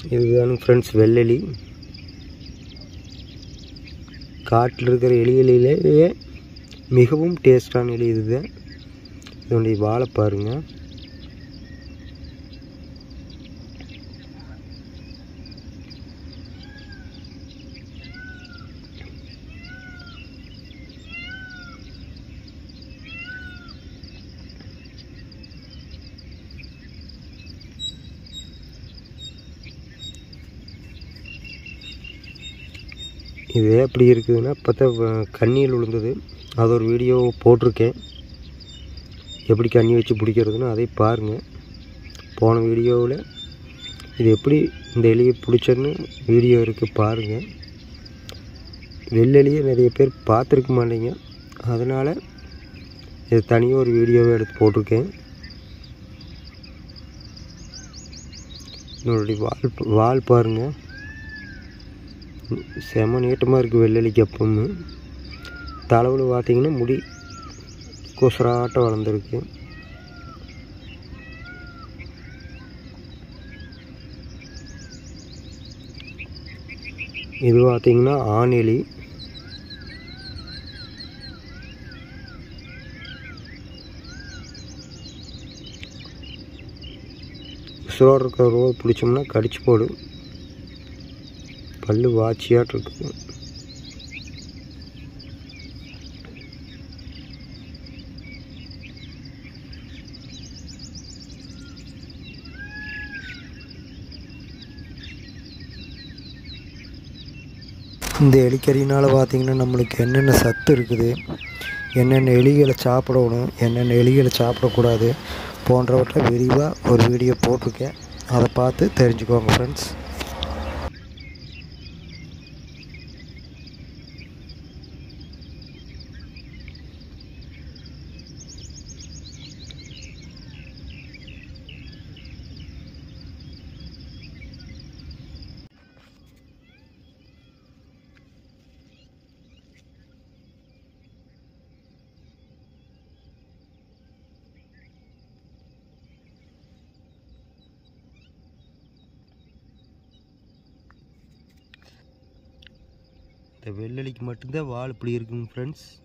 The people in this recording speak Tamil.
இதுதான் ஃப்ரெண்ட்ஸ் வெள்ளெலி. காட்டில் இருக்கிற எலிகளிலேயே மிகவும் டேஸ்டான எலி இதுதான். இதனுடைய வாழை பாருங்கள். இது எப்படி இருக்குதுன்னா பார்த்தா கண்ணியில் விழுந்தது. அது ஒரு வீடியோ போட்டிருக்கேன், எப்படி கண்ணி வச்சு பிடிக்கிறதுன்னு அதை பாருங்கள். போன வீடியோவில் இது எப்படி இந்த எலியை பிடிச்சதுன்னு வீடியோ இருக்குது பாருங்கள். வெள்ளெலியை நிறைய பேர் பார்த்துருக்க மாட்டீங்க, அதனால் இது தனியாக ஒரு வீடியோவை எடுத்து போட்டிருக்கேன். என்னுடைய வால் பாருங்கள், செம நீட்டமாக இருக்குது வெள்ளெலிக்கு. எப்பவும் தலைவில் பார்த்தீங்கன்னா முடி கொசராட்டம் வளர்ந்துருக்கு. இது பார்த்தீங்கன்னா ஆண் எலி. உசுரோடு இருக்கிற ரோடு பிடிச்சோம்னா கடிச்சு போடும். பல்லு வாட்சியாட்டு இருக்குது. இந்த எலிக்கறினால் பார்த்திங்கன்னா நம்மளுக்கு என்னென்ன சத்து இருக்குது, என்னென்ன எலிகளை சாப்பிடணும், என்னென்ன எலிகளை சாப்பிடக்கூடாது போன்றவற்றை விரிவாக ஒரு வீடியோ போட்டிருக்கேன். அதை பார்த்து தெரிஞ்சுக்கோங்க ஃப்ரெண்ட்ஸ். இந்த வெள்ளெலிக்கு மட்டும்தான் வால் இப்படி இருக்குங்க ஃப்ரெண்ட்ஸ்.